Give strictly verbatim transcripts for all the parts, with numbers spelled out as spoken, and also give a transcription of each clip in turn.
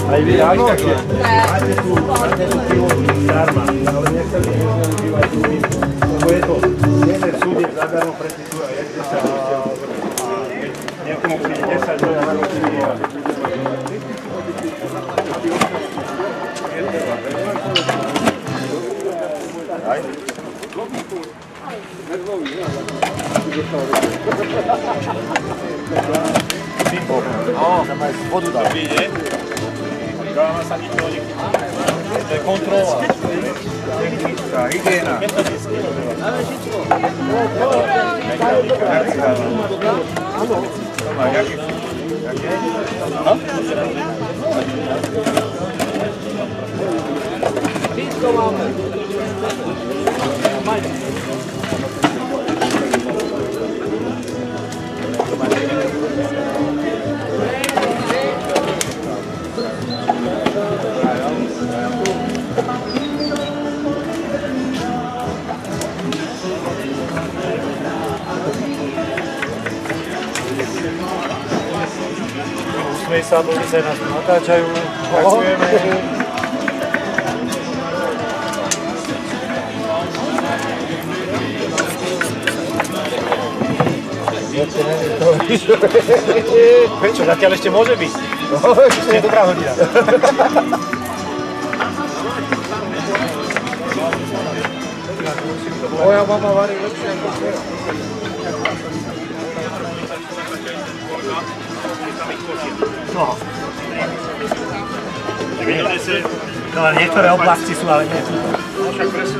Aj vy áno? Máte tu, máte tu pilotu zdarma, ale nech sa nezneužívať druhým, lebo je to jeden súdec zadarmo pretitúra, jak desať a niekomu príde desať dolárov príde. Aj? No, tam aj vodu dá. Vyjde. Dáva sa nič do nich. To je kontrola. Technická, hygiena. To má jaký? Jaké? Všetko máme. Usmej sa, bo sa nás natáčajú. Ďakujeme. Prečo? Zatiaľ ešte môže byť. Ešte je dobrá hodina. Moja mama varí lepšie ako včera. No. No, ale niektoré oblasti sú, ale nie. Však presne.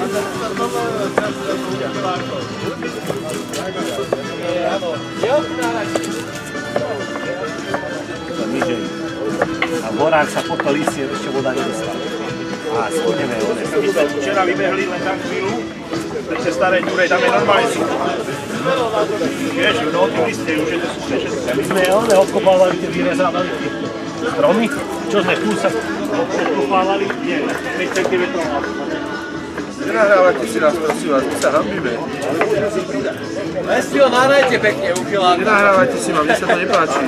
A v horách sa po to listie ešte voda nedostala. A schudneme vode. My sme včera vybehli len tak chvíľu, ešte staré ďurej, tam je normálne sucho. Vieš, no ty listie už je to suché všetko. My sme one odkopávali, tie vyrezávali tie stromy, čo sme tu sa odkopávali, nie, päť centimetrov. Nenahrávajte si nás, prosím vás, my sa hambíme. Len si ho nahrajte pekne, uchyláka. Nenahrávajte si ma, mne sa to nepáči.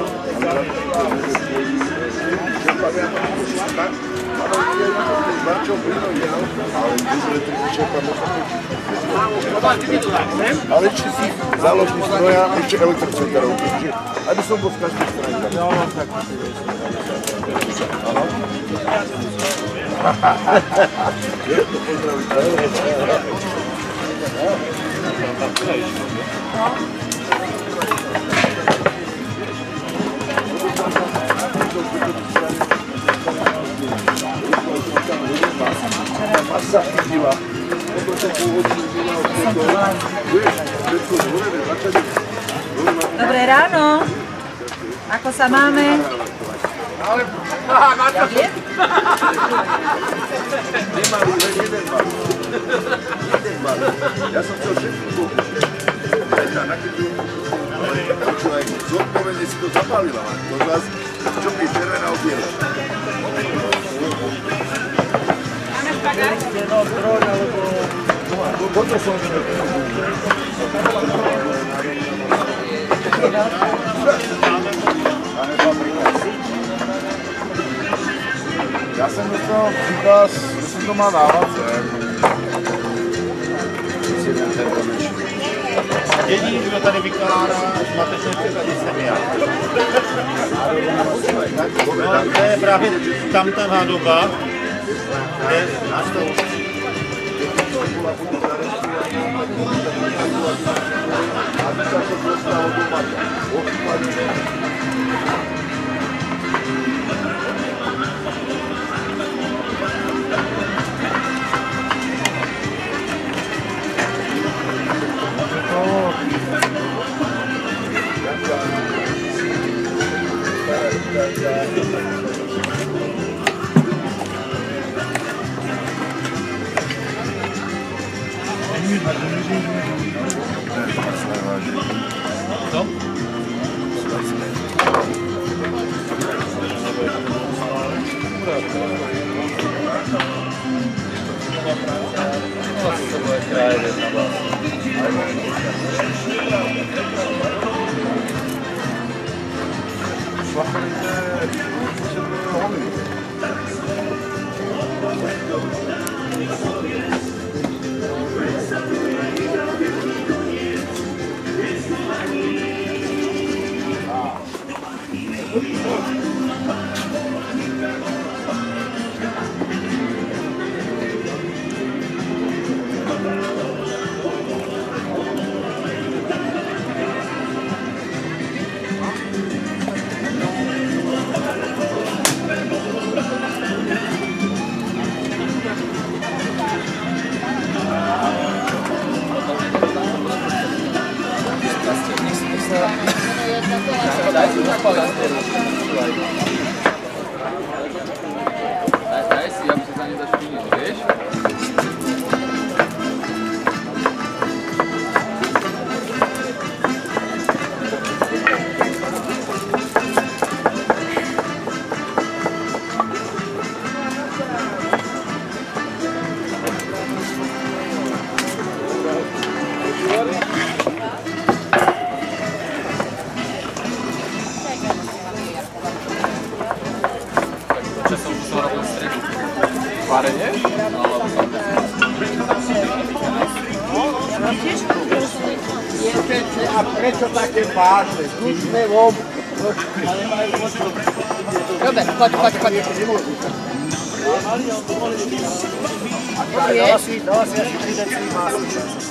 Ale či si záložný stroja, ešte elektrocentárov, aby som bol z každej strany. Ja mám takú si vec. Áno? Je to pozdravujem. Masa chytila. Dobré ráno. Ako sa máme? Ale, aha, na to. Nemali len jeden bar. Jeden bar. Ja som chcel všetko kúpiť. Prečo, na keď počúvaj, zodpovedne si to zapálila. To z vás, čo mi červená obiela. Máme špagát? No, troň, alebo... Toto som videl. Ja jsem dostal příkaz, že jsem to má dávat sem. Jediný, kdo tady vykládá zmatečné příklady, jsem já. No, to je právě tam ta nádoba, kde nás to... Co? Šlachalice Daj si zapal, Daj, daj si, ja muszę za nie dać pieniądze, wiesz? Časom som robil strechu. Varenie? No, A prečo také vážne? Skúsme vom. Dobre, poď, poď, poď. Dala si, dala si asi tri deci masy.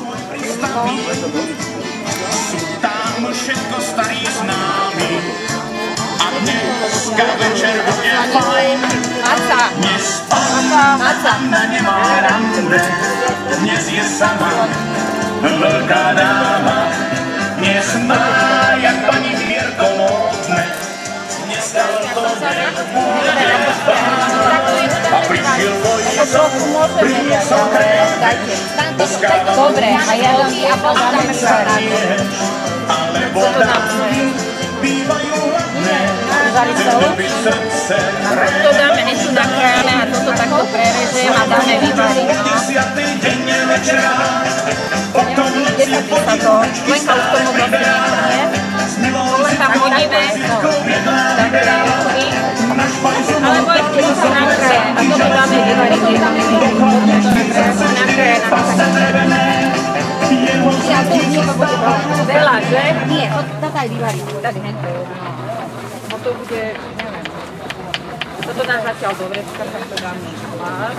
Tam všetko starý známy a dneska večer bude fajn. Maca. Dnes Anna nemá rande, dnes je sama veľká dáma. Dnes má jak pani Vierko módne, dnes dal to bude a prišiel vojsok, priniesol krém. Dobre, a ja dám a podáme šarádu. Ale voda bývajú hladné, by srdce To dáme niečo nakrájame a toto takto prerežem a dáme vyvariť. desiatý deň večera, potom Kde sa písa to? Lenka už tomu vlastne nie. Len tam hodíme, no, také rávky. Ale Vojtke, to sa nakráje a toto dáme vyvariť. Nakráje na to také. Ja to už to bude veľa, že? Nie, to aj vyvariť. Tak hento. No to bude, neviem. Toto dá zatiaľ dobre, tak to dáme hlas.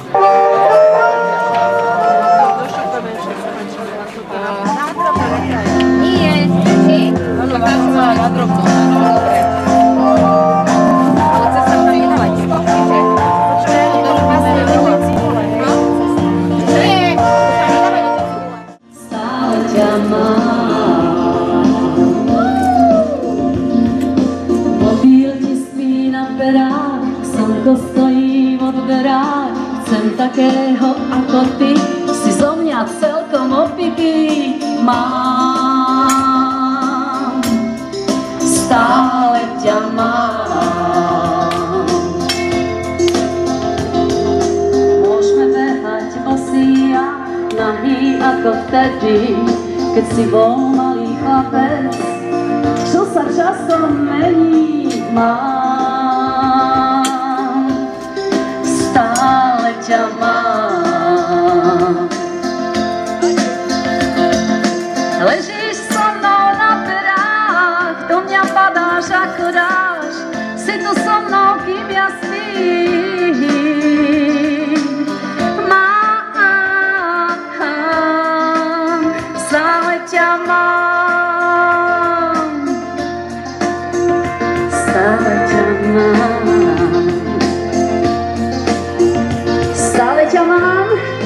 Nie, či? Ono dáme na drobno, dobre. Ale chce sa tam vydávať, čiže... Počkaj, to už vlastne druhé cibule, no? Nie, to sa vydávať do cibule. Stále ťa mám, mobil ti spí na perách, slnko stojí od dverách, chcem takého ako ty, si zo mňa celkom opitý. Mám, stále ťa mám. Môžeme behať bosí a nahý ako vtedy, keď si bol malý chlapec, čo sa časom mení. Mám, stále ťa mám. Ležíš so mnou na perách, do mňa padáš ako dáš, si tu so mnou, kým ja spím. Mám, stále ťa mám, stále ťa mám, stále ťa mám.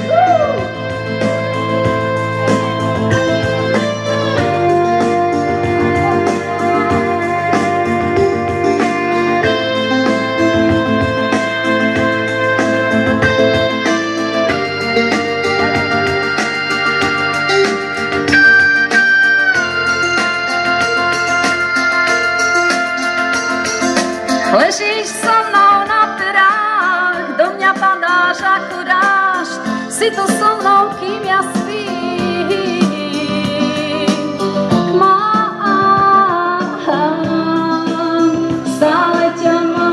Ležíš so mnou na perách, do mňa padáš ako dáš, si tu so mnou, kým ja spím. Mám, stále ťa mám.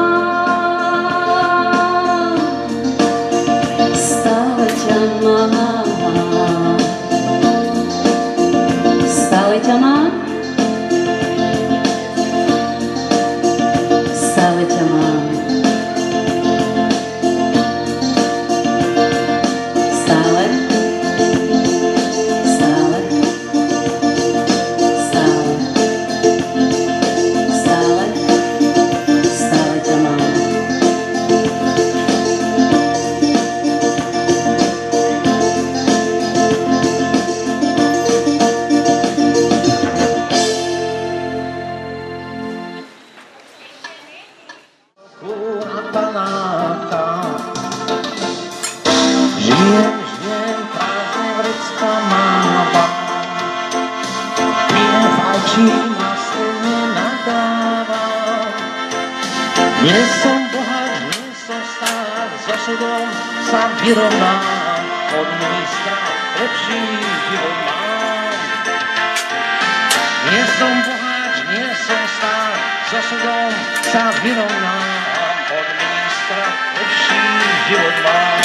lásku a panáka. Žijem, žijem, prázdne vrecka máva. Pijem, fajčím a stejne nadávam. Nie som bohat, nie som stár, so sudom sa vyrovnám. Od ministra lepší život mám. Nie som boháč, nie som stár, so sudom sa vyrovnám. Od ministra lepší život mám.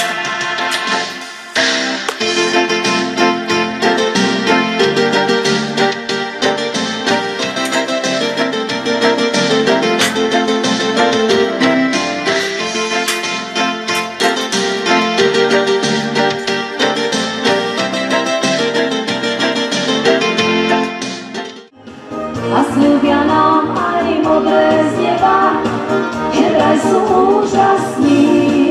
A sľubia nám aj modré z neba, že vraj sú úžasní.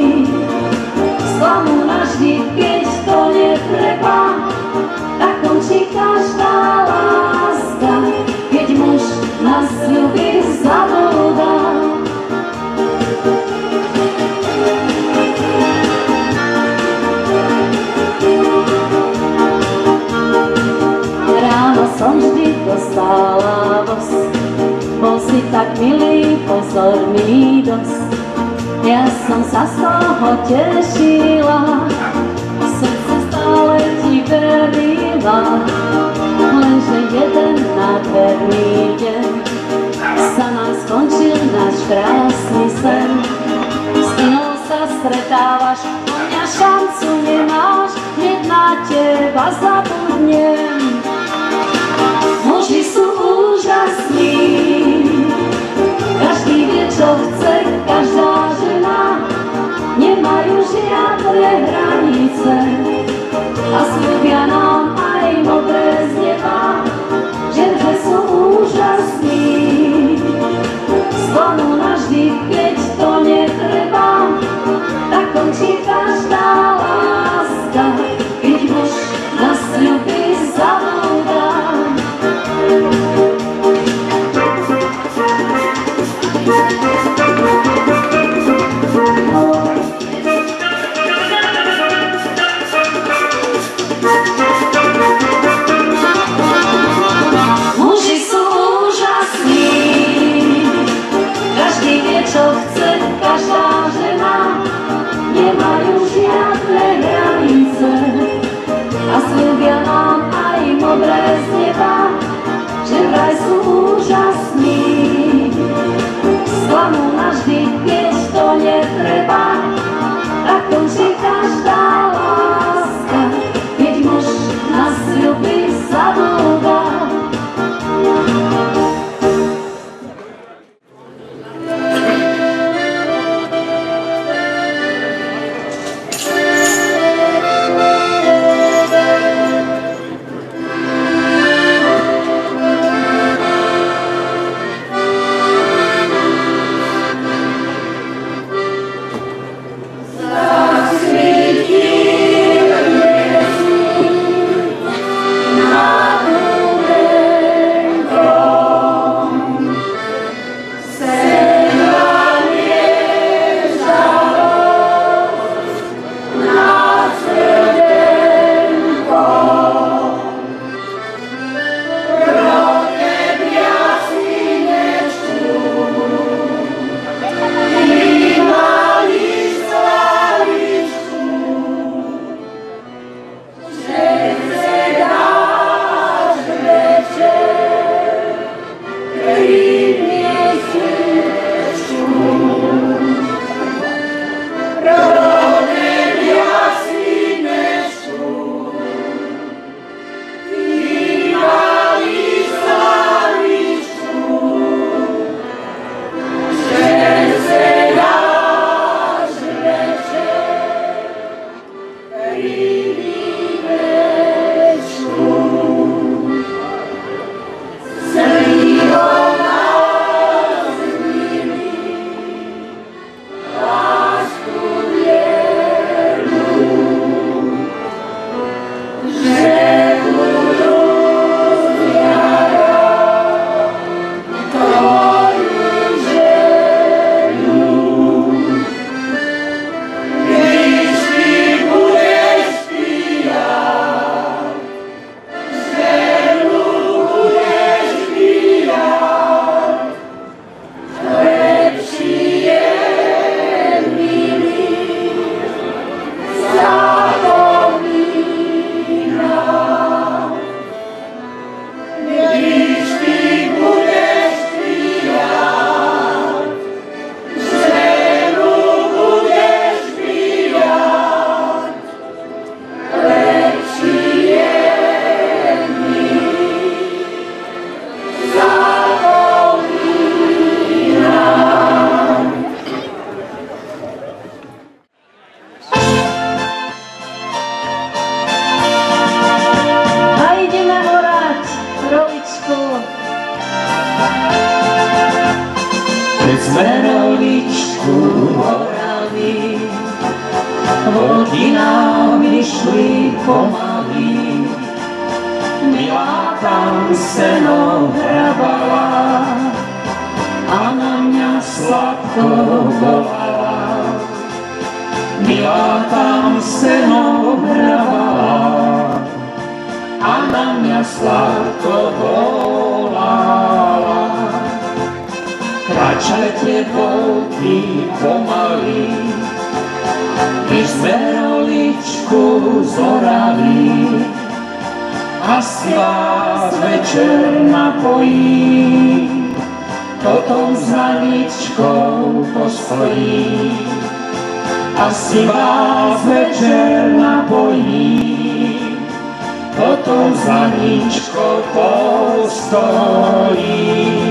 Sklamú navždy, keď to netreba, tak končí každá láska, keď muž na sľuby zabúda. Ráno som vždy dostala voz, bol si tak milý, pozorný dosť. Ja som sa z toho tešila, srdce stále ti verila. Lenže jeden nádherný deň sa nám skončil náš krásny sen. S tým sa stretávaš, o mňa šancu nemáš, hneď na teba zabudnem. Muži sú úžasní, každý vie, čo chce, každá žena, nemajú žiadne hranice. A sľubia nám aj modré z neba, že sú úžasní. Sklanú navždy, keď to netreba, tak končí každá láska, keď muž na sľuby zabúda. Muži sú úžasní, každý vie, čo chce, každá žena, nemajú žiadne hranice. A sľubia nám aj modré z neba, že vraj sú úžasní. Sklamú navždy, keď to netreba, tak končí každá láska, keď muž na sľuby zabúda. vodečku horali, vlky nám vyšli pomaly. Milá tam seno hrabala a na mňa sladko volala. Milá tam seno hrabala a na mňa sladko volala. Kráčali tie volky pomaly, když sme roličku zorali. Asi vás večer napojí, potom s Aničkou postojí. Asi vás večer napojí, potom s Aničkou postojí.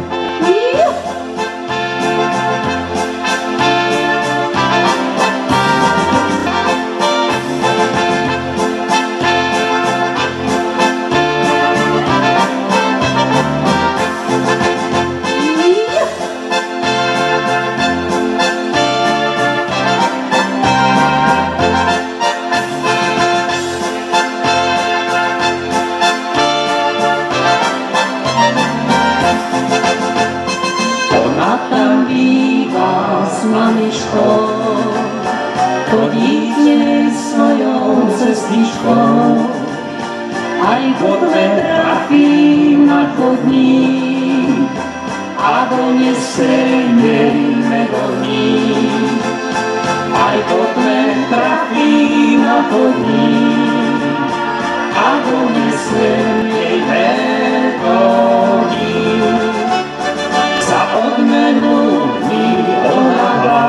Chodíte svojou cestičkou, aj poté trafím na chodník a donese jej medovník. Aj poté trafím na chodník a donese jej medovník. Za odmenu mi odhadá,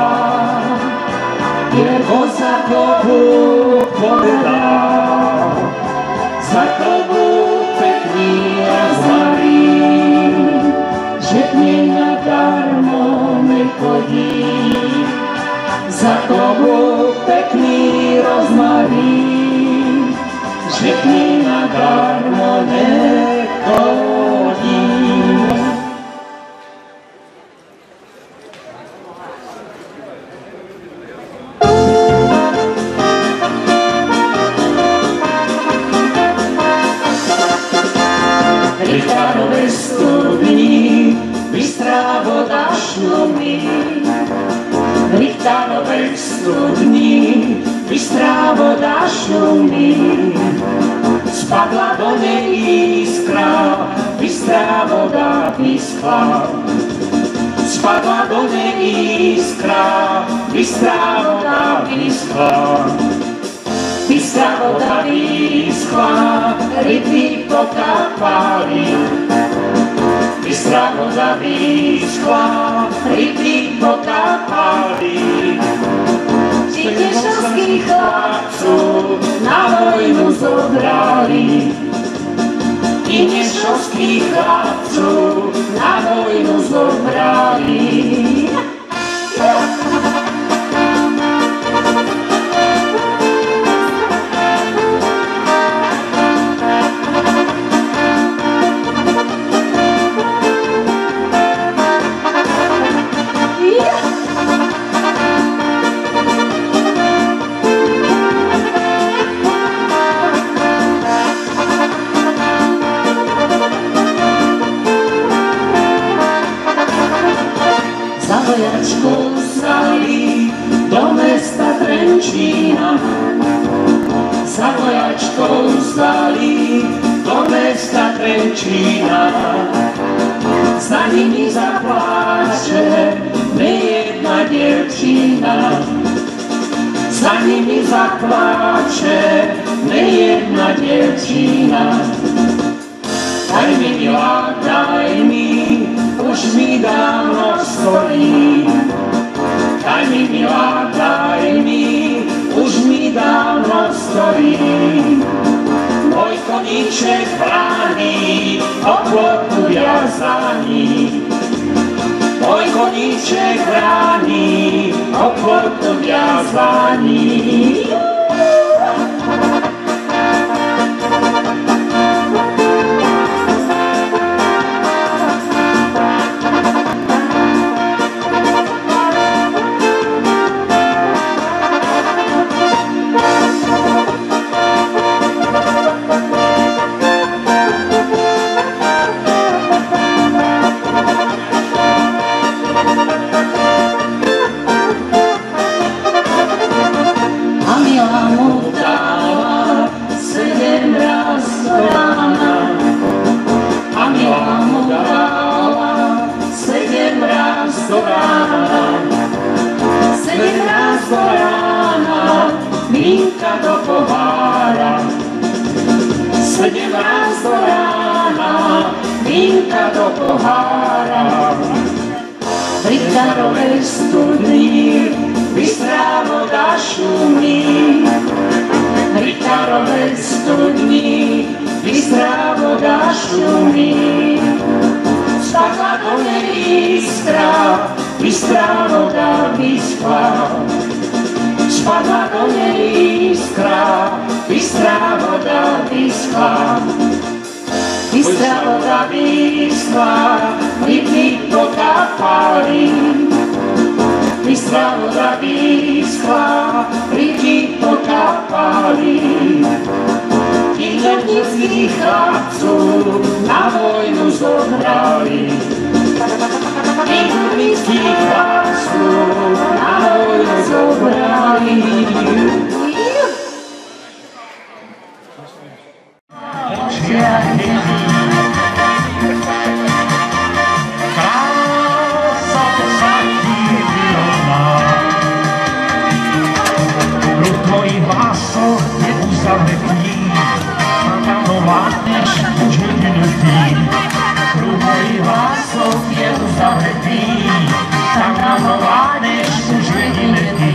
Jerko za klobúk povedal, za klobúk pekný rozmarí, že k nej nadarmo nechodí. Za klobúk pekný rozmarí, že k nej nadarmo nechodí. Richtárovej studni bystrá voda šumí. V Richtárovej studni bystrá voda šumí. Spadla do nej iskra, bystrá voda vyschla. Spadla do nej iskra, bystrá voda vyschla. Bystrá voda vyschla, ryby pokápali. Bystrá voda vyschla, ryby pokápali. Ti tešovských chlapcov na vojnu zobrali. Ti tešovských chlapcov na vojnu zobrali. Za vojačkou vzali do mesta Trenčína. Za vojačkou vzali do mesta Trenčína. Za nimi zapláče nejedna dievčina. Za nimi zapláče nejedna dievčina. Daj mi, milá, daj mi, už mi dávno stojí. Daj mi, milá, daj mi, už mi dávno stojí. Môj koníček bráni, o plotu viazaný. Môj koníček bráni, o plotu viazaný. pohára. Sedemnáct do rána, vínka do pohára. Pri Tarovej studni bystrá voda šumí. Pri Tarovej studni bystrá voda šumí. Spadla do nej iskra, bystrá voda vyschla. Spadla do nej iskra, bystrá voda vyschla. Bystrá voda vyschla, rybník potápali. Bystrá voda vyschla, rybník potápali. Kýžovnických chlapcov na vojnu zobrali. Kýžovnických chlapcov na vojnu zobrali. Krása sa ti vyrovná. Kruh tvojich vlasov je uzavretý. Tam vládneš už jedinutý. Kruh tvojich vlasov je uzavretý. Tam vládneš už jedinutý.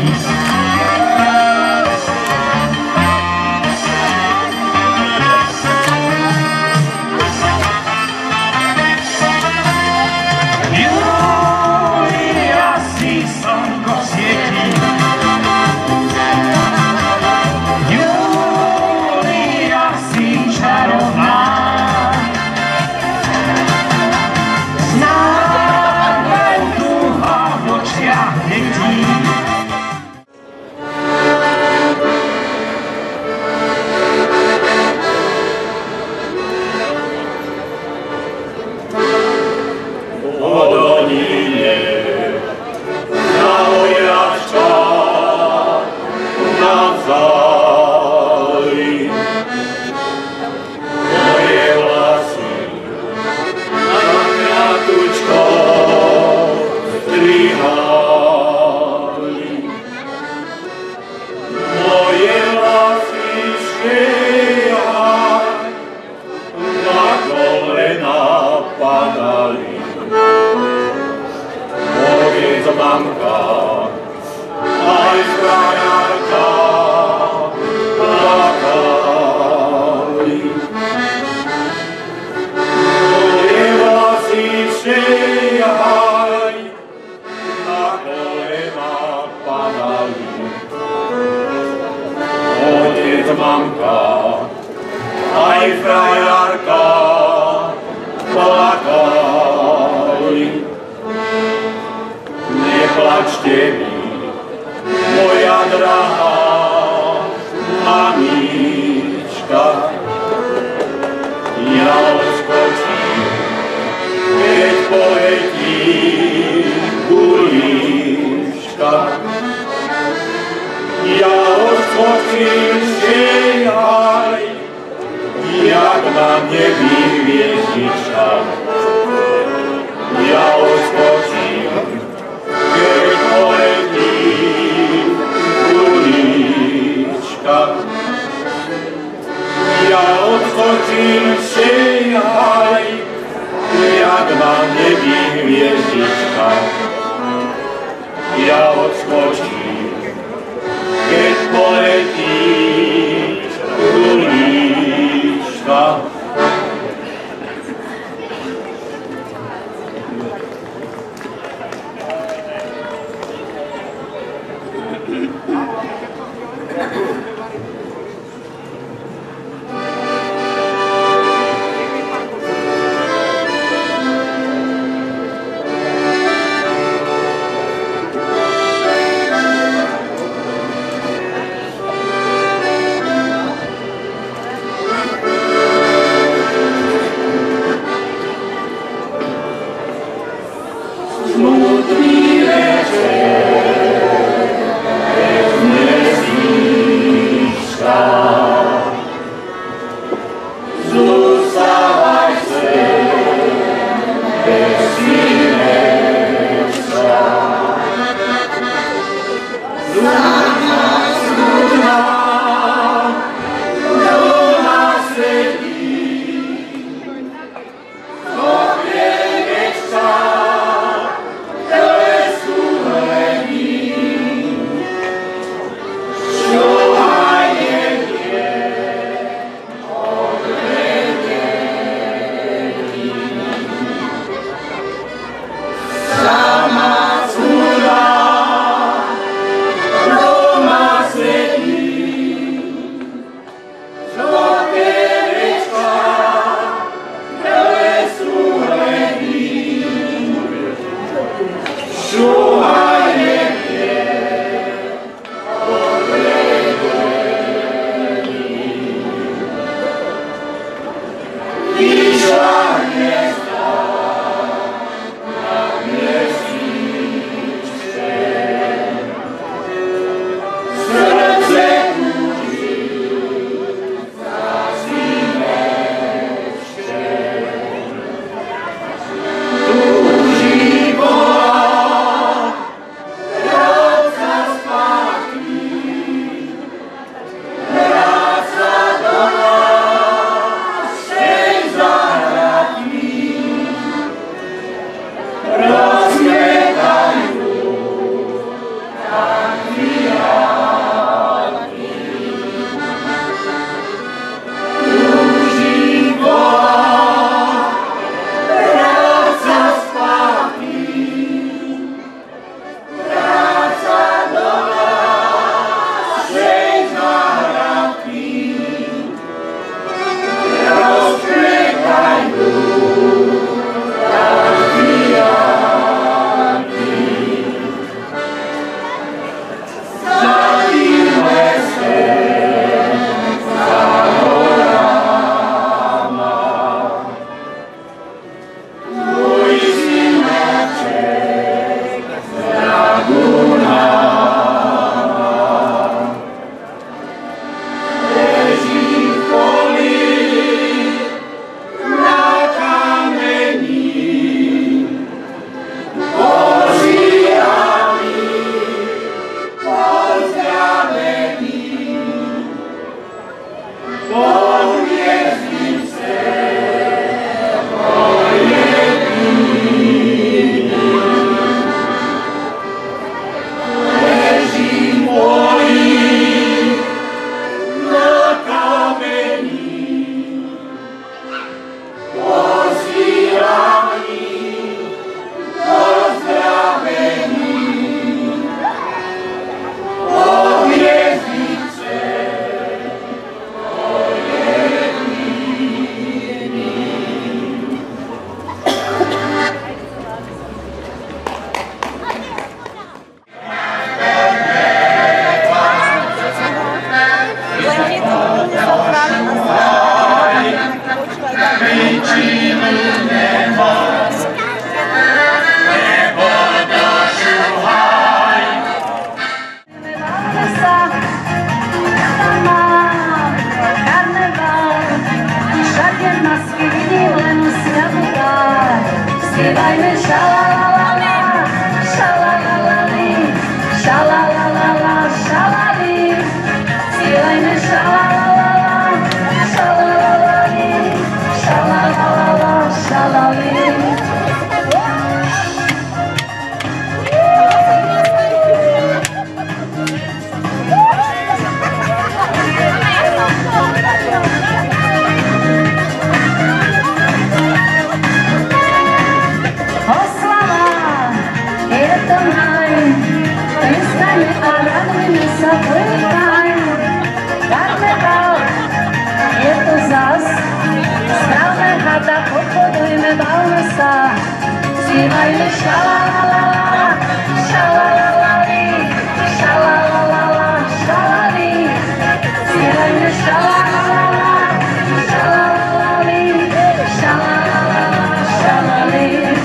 radujme sa, to je fajn. Karneval, je to zas. Správme hada, obchodujme, bavme sa. Zpívajme šalalalala, šalalalali, šalalalala, šalali. Zpívajme šalalalala, šalalali, šalalala, šalali.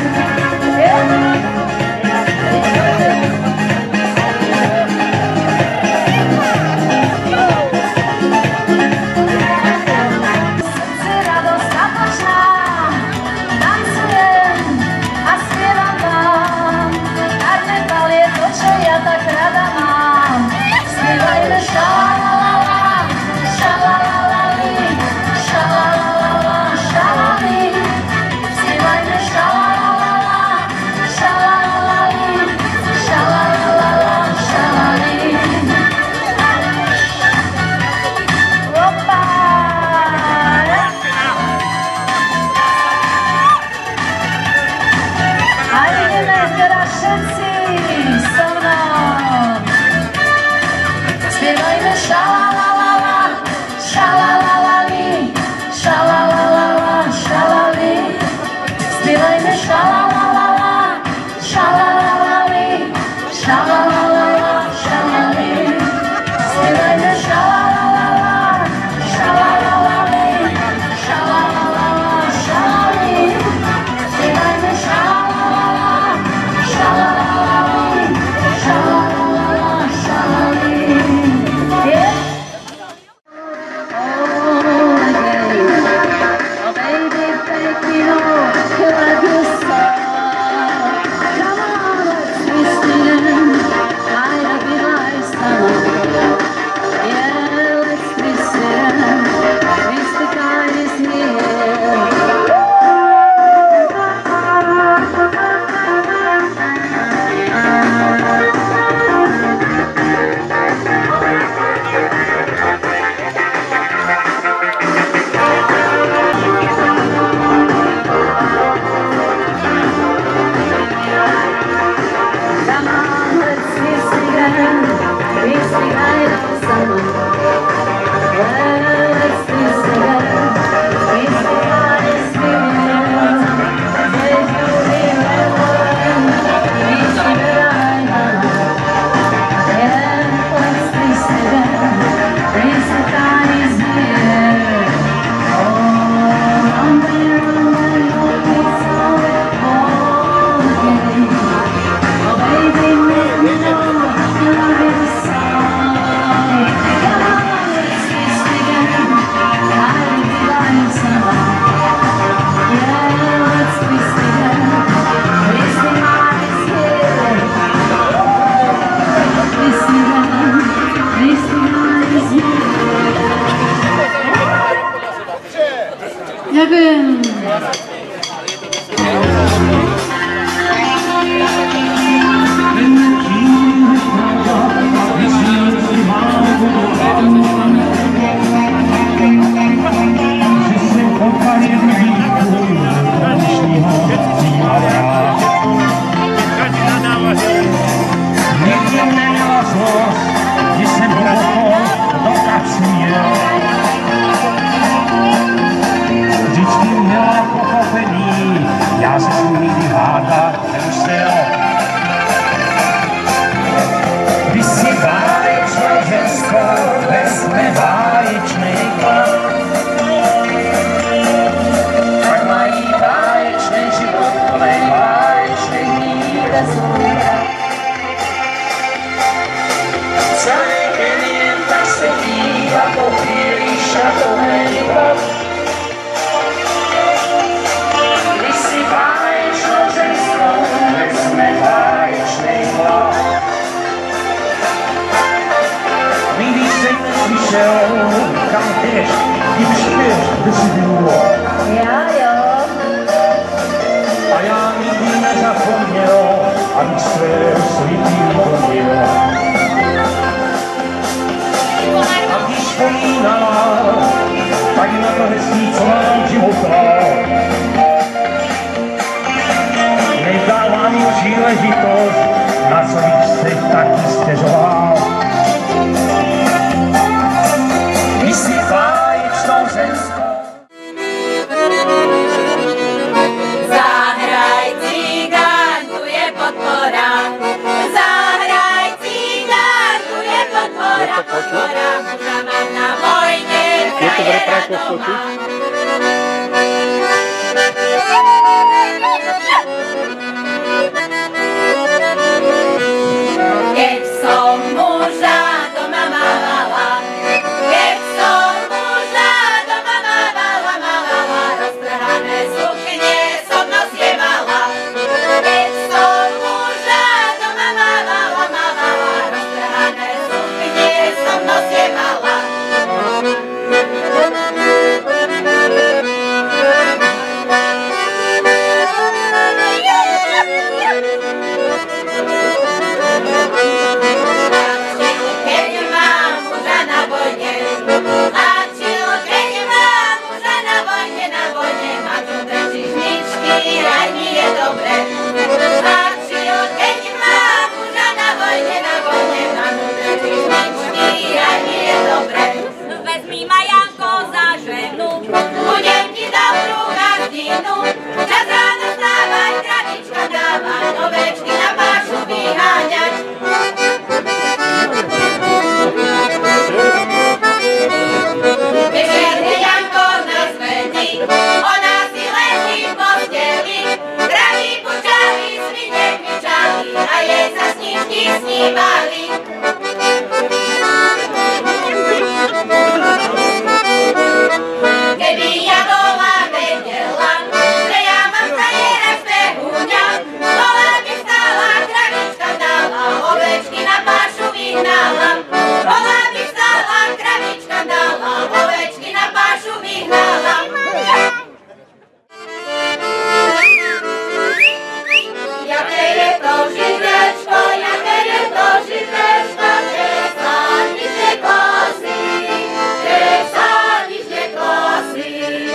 Ďakujem. Já se s ním nikdy hádat nemusel. Když si báječné žensko vezme báječný chlap, tak mají báječný život, plný báječných dní bez úra. Celý klient tak sedí a popílí šatovnej plas. Kam jdeš, když jdeš, kde jsi bylo. Já jo. A já nikdy nezapomněl, ani své svítý poměl. A když vzpomínala, tak na to hezký, co mám života. Nedává mi příležitost, na co bych se taky stěžoval. poskočiť. Keď som muža doma mávala, keď som muža doma mávala, mávala, roztrhané sukne som nosievala. Keď som muža doma mávala, mávala, roztrhané sukne som nosievala. Vezmi ma Janko za ženu, budem ti dobrú gazdinu. Čas ráno stávať, kravička dávať, ovečky na pášu vyháňať. Večerne Janko nás vedí, ona si leží v posteli. Kravy pučali, svine kvičali a jej sa snížky snívali. Keby ja bola vedela, že ja mám tajera špehuňa, bola by stála, kravička dala, ovečky na pášu vyhnala. Bola by stála, kravička dala, ovečky na pášu vyhnala. Jaké je to židečko, jaké je to židečko, že sa nič nekosí, že sa nič nekosí.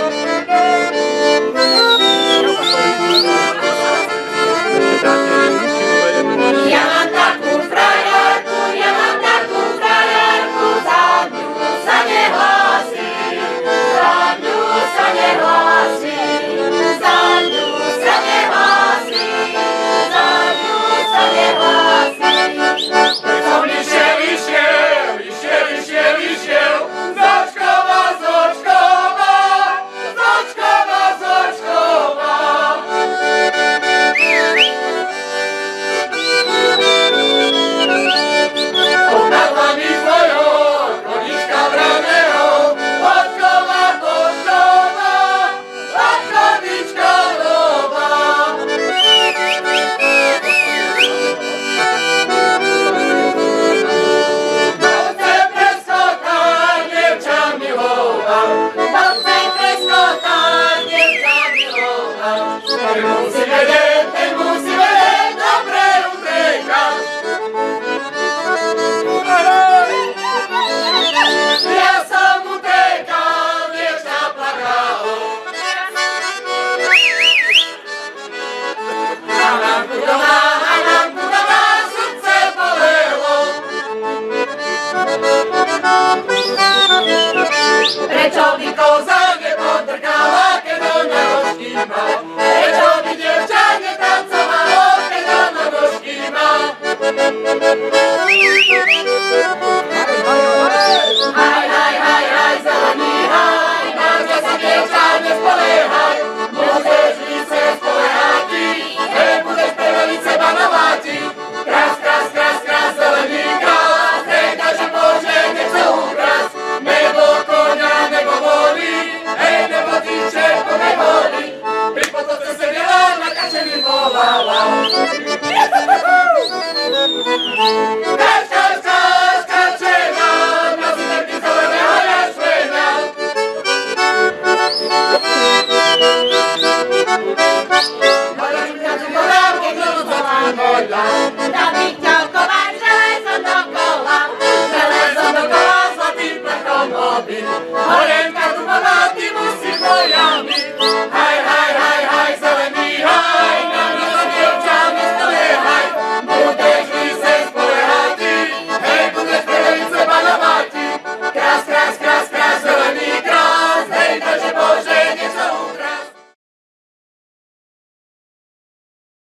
Ja mám takú frajerku, ja mám takú frajerku, za mňu sa nehlasí, za mňu sa nehlasí, za mňu sa nehlasí, za mňu sa nehlasí. Som išiel, išiel, išiel, išiel, išiel, zočková, zočková, zočková, zočková. Ukradla mi svojho konička vraného, zočková, zočková, zočkovička nová. Chce preskotať, dievča milovať, Chce preskotať, dievča milovať. ten musí vedieť, ten musí vedieť, dobre utekať. Ja som utekal, dievča plakalo. Hananku doma, Hananku doma, srdce bolelo. Prečo by koza